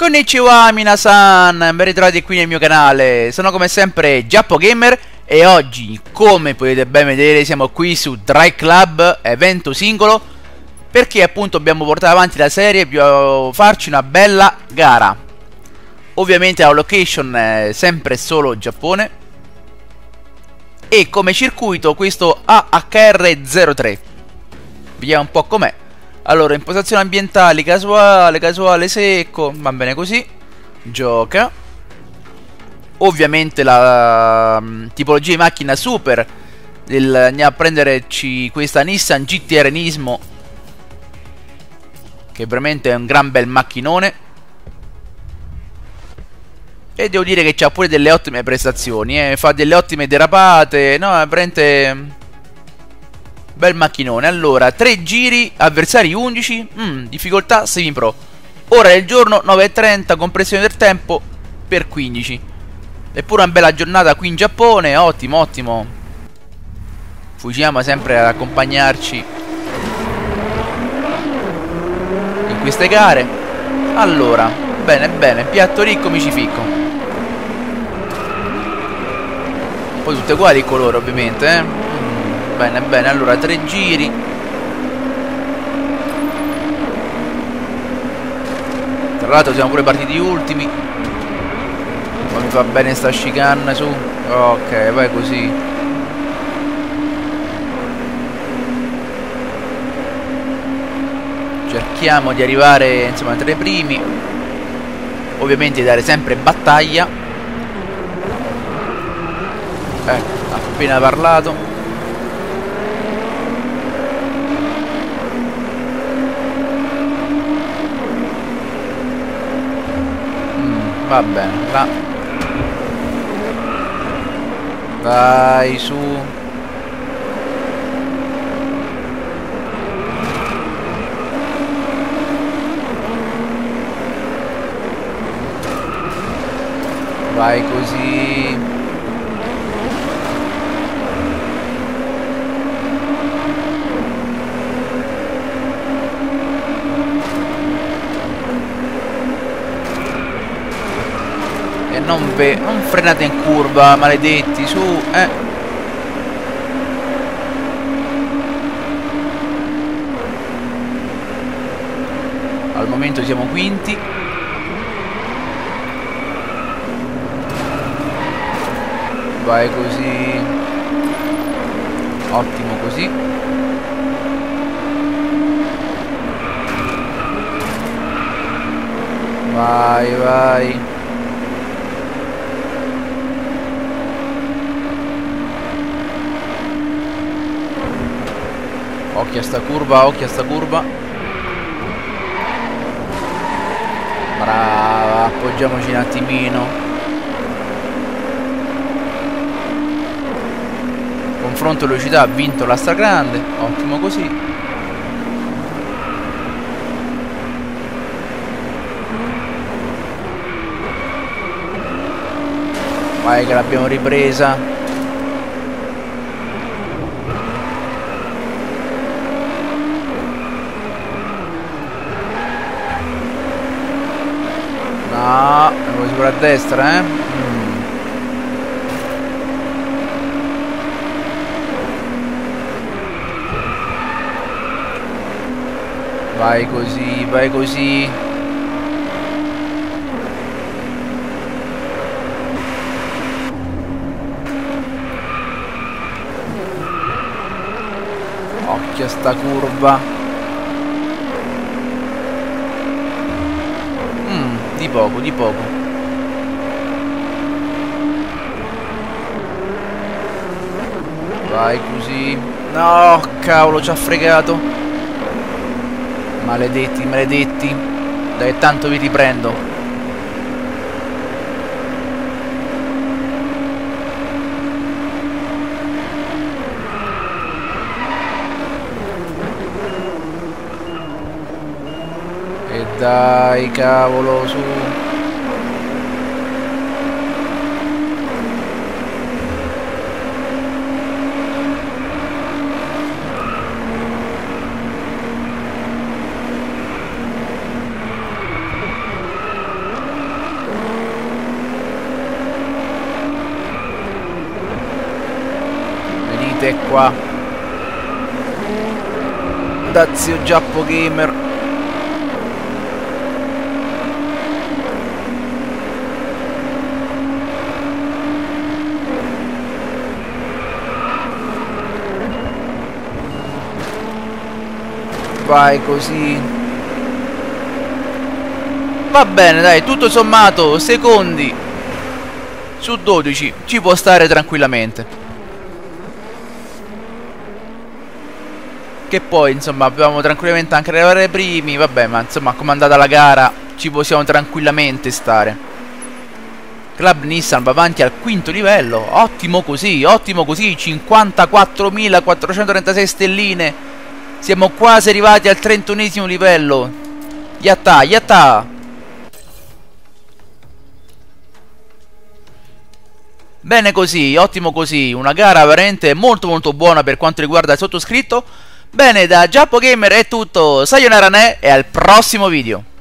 Konnichiwa minasan, ben ritrovati qui nel mio canale. Sono come sempre Giappo Gamer e oggi, come potete ben vedere, siamo qui su Drive Club, evento singolo, perché appunto abbiamo portato avanti la serie e dobbiamo farci una bella gara. Ovviamente la location è sempre solo Giappone e come circuito questo AHR03. Vediamo un po' com'è. Allora, impostazioni ambientali, casuale, secco, va bene così. Gioca. Ovviamente la tipologia di macchina super andiamo a prenderci questa Nissan GT-R Nismo, che veramente è un gran bel macchinone. E devo dire che c'ha pure delle ottime prestazioni, fa delle ottime derapate. No, è veramente bel macchinone. Allora, 3 giri, avversari 11, difficoltà semi pro. Ora del giorno 9:30, compressione del tempo per 15. Eppure una bella giornata qui in Giappone, ottimo, ottimo. Fujiyama sempre ad accompagnarci in queste gare. Allora, bene, bene, piatto ricco, mi ci ficco. Poi tutte uguali il colore, ovviamente, Bene, bene, allora 3 giri. Tra l'altro siamo pure partiti ultimi. Ma mi fa bene sta chicane su. Ok, vai così. Cerchiamo di arrivare insomma tra i primi. Ovviamente di dare sempre battaglia. Appena parlato. Va bene, là. Vai su. Vai così. Non frenate in curva, maledetti, su, Al momento siamo quinti. Vai così. Ottimo così. Vai, vai. Occhio a sta curva, occhio a sta curva. Brava, appoggiamoci un attimino. Confronto velocità, ha vinto la stragrande. Ottimo così. Vai che l'abbiamo ripresa. No, devo sicuro a destra, Vai così, vai così. Occhio a sta curva. Di poco, di poco. Vai così. No, cavolo, ci ha fregato. Maledetti, maledetti. Dai, tanto vi riprendo. E dai, cavolo, su. niente qua. Da zio Giappo Gamer. Vai così. Va bene, dai, tutto sommato secondi su 12 ci può stare tranquillamente. Che poi insomma abbiamo tranquillamente anche arrivare primi. Vabbè, ma insomma come è andata la gara ci possiamo tranquillamente stare. Club Nissan va avanti al quinto livello. Ottimo così, 54.436 stelline. Siamo quasi arrivati al 31esimo livello. Yatta, yatta. Bene così, ottimo così. Una gara veramente molto buona per quanto riguarda il sottoscritto. Bene, da Giappo Gamer è tutto. Sayonara ne e al prossimo video.